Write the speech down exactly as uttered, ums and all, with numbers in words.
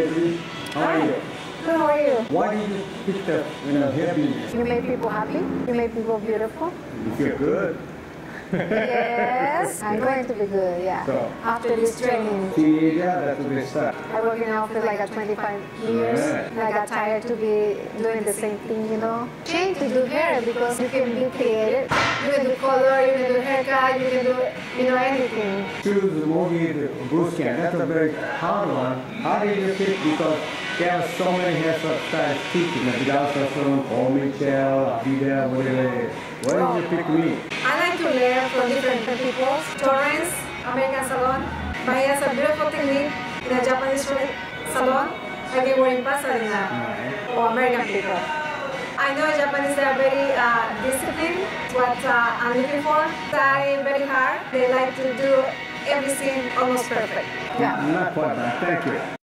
Beverly. How are you? Good, how are you? Why did you pick the you know, hair business? You make people happy. You make people beautiful. You feel good. Yes, I'm going to be good, yeah. So, after this training. teenager, that's what they start. I work in the office like at twenty-five years. Yeah. And I got tired to be doing the same thing, you know. Change to do hair because you can be creative. You can do color, you can do haircut, you can do, you know, anything. Choose the Mogi, the Bruce Can. That's a very hard one. How did you pick? Because there are so many hairstyles teaching. The Jowell Salon, Paul Mitchell, Vida, whatever. Why did you pick me? I like to learn from different people. Torrance, American Salon. But he has a beautiful technique in a Japanese salon, like they were in Pasadena, or American people. I know Japanese are very uh, disciplined, what uh, I'm looking for. They very hard. They like to do everything almost perfect. Yeah. Not quite bad. Thank you.